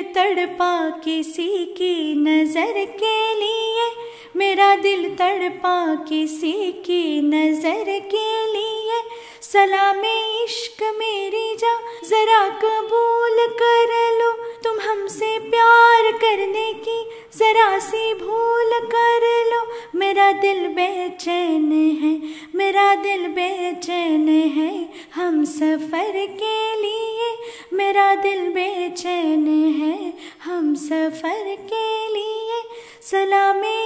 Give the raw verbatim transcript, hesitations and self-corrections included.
तड़पा किसी की नजर के लिए, मेरा दिल तड़पा किसी की नजर के लिए। सलामे इश्क मेरी जा जरा कबूल कर लो, तुम हमसे प्यार करने की जरा सी भूल कर लो। मेरा दिल बेचैन है, मेरा दिल बेचैन है हम सफ़र के लिए, मेरा दिल बेचैन है हम सफ़र के लिए। सलामे